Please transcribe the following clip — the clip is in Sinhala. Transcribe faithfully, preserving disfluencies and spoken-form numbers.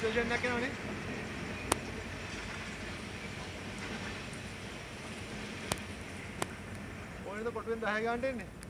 සිටුේෂන් එකක් එනවනේ. ඕනේද කොටුවෙන් දහය ගන්නට එන්නේ?